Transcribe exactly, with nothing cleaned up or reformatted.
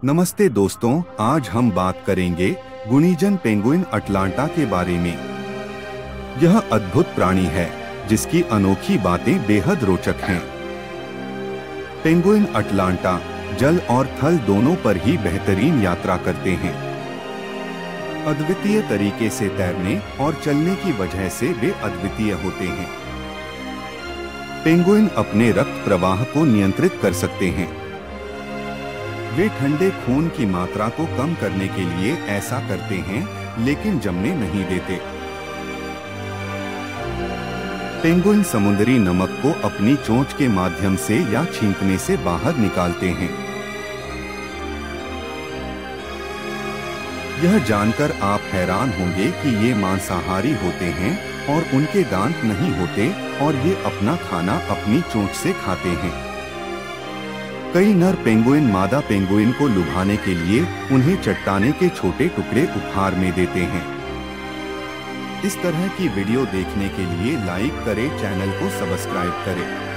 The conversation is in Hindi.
नमस्ते दोस्तों, आज हम बात करेंगे गुनीजन पेंगुइन अटलांटा के बारे में। यह अद्भुत प्राणी है जिसकी अनोखी बातें बेहद रोचक हैं। पेंगुइन अटलांटा जल और थल दोनों पर ही बेहतरीन यात्रा करते हैं। अद्वितीय तरीके से तैरने और चलने की वजह से वे अद्वितीय होते हैं। पेंगुइन अपने रक्त प्रवाह को नियंत्रित कर सकते हैं। वे ठंडे खून की मात्रा को कम करने के लिए ऐसा करते हैं, लेकिन जमने नहीं देते। पेंगुइन समुद्री नमक को अपनी चोंच के माध्यम से या छींकने से बाहर निकालते हैं। यह जानकर आप हैरान होंगे कि ये मांसाहारी होते हैं और उनके दांत नहीं होते और ये अपना खाना अपनी चोंच से खाते हैं। कई नर पेंगुइन मादा पेंगुइन को लुभाने के लिए उन्हें चट्टाने के छोटे टुकड़े उपहार में देते हैं। इस तरह की वीडियो देखने के लिए लाइक करें, चैनल को सब्सक्राइब करें।